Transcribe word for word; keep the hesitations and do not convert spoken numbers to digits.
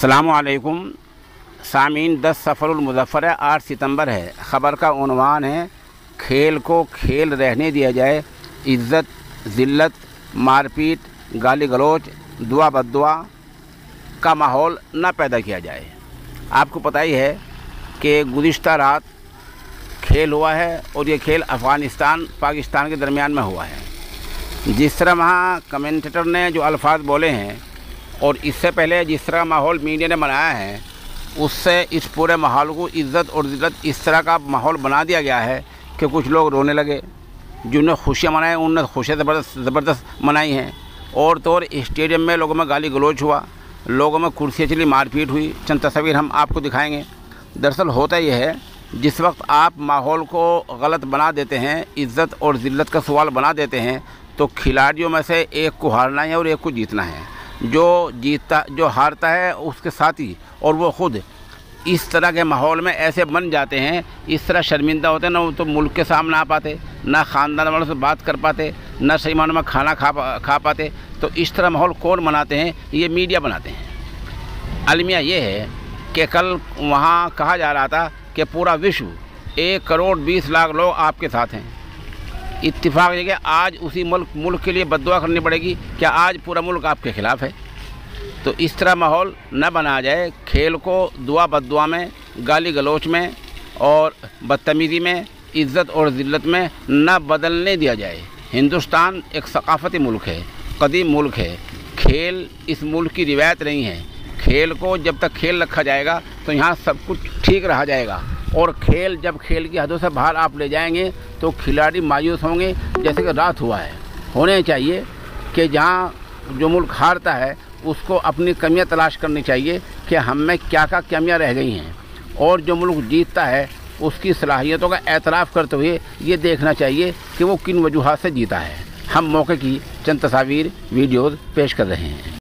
अस्सलामुअलैकुम सामीन। दस सफ़रुल मुज़फ़्फ़र है, आठ सितंबर है। ख़बर का उन्वान है खेल को खेल रहने दिया जाए, इज़्ज़त ज़िल्लत मारपीट गाली गलौज दुआ बद्दुआ का माहौल ना पैदा किया जाए। आपको पता ही है कि गुज़िश्ता रात खेल हुआ है और ये खेल अफ़गानिस्तान पाकिस्तान के दरमियान में हुआ है। जिस तरह वहाँ कमेंटेटर ने जो अल्फाज बोले हैं और इससे पहले जिस तरह माहौल मीडिया ने बनाया है, उससे इस पूरे माहौल को इज़्ज़त और ज़िल्लत इस तरह का माहौल बना दिया गया है कि कुछ लोग रोने लगे। जिन्होंने खुशियाँ मनाई उन्होंने खुशियाँ ज़बरदस्त ज़बरदस्त मनाई हैं। और तो और स्टेडियम में लोगों में गाली गलौज हुआ, लोगों में कुर्सियाँ चली, मारपीट हुई। चंद तस्वीर हम आपको दिखाएंगे। दरअसल होता यह है, जिस वक्त आप माहौल को गलत बना देते हैं, इज़्ज़त और ज़िल्लत का सवाल बना देते हैं, तो खिलाड़ियों में से एक को हारना है और एक को जीतना है। जो जीतता जो हारता है उसके साथी और वो ख़ुद इस तरह के माहौल में ऐसे बन जाते हैं, इस तरह शर्मिंदा होते हैं, ना तो मुल्क के सामने आ पाते, ना ख़ानदान वालों से बात कर पाते, ना सही मानों में खाना खा खा पाते। तो इस तरह माहौल कौन बनाते हैं? ये मीडिया बनाते हैं। अलमिया ये है कि कल वहाँ कहा जा रहा था कि पूरा विश्व एक करोड़ बीस लाख लोग आपके साथ हैं। इत्तेफाक है कि आज उसी मुल्क मुल्क के लिए बद्दुआ करनी पड़ेगी। क्या आज पूरा मुल्क आपके ख़िलाफ़ है? तो इस तरह माहौल न बनाया जाए। खेल को दुआ बद्दुआ में, गाली गलौच में और बदतमीज़ी में, इज़्ज़त और ज़िल्लत में न बदलने दिया जाए। हिंदुस्तान एक सकाफ़ती मुल्क है, कदीम मुल्क है। खेल इस मुल्क की रिवायत नहीं है। खेल को जब तक खेल रखा जाएगा तो यहाँ सब कुछ ठीक रहा जाएगा। और खेल जब खेल की हदों से बाहर आप ले जाएंगे तो खिलाड़ी मायूस होंगे, जैसे कि रात हुआ है। होने चाहिए कि जहाँ जो मुल्क हारता है उसको अपनी कमियां तलाश करनी चाहिए कि हम में क्या क्या कमियां रह गई हैं, और जो मुल्क जीतता है उसकी सलाहियतों का एतराफ़ करते हुए ये देखना चाहिए कि वो किन वजूहात से जीता है। हम मौके की चंद तस्वीर वीडियोज़ पेश कर रहे हैं।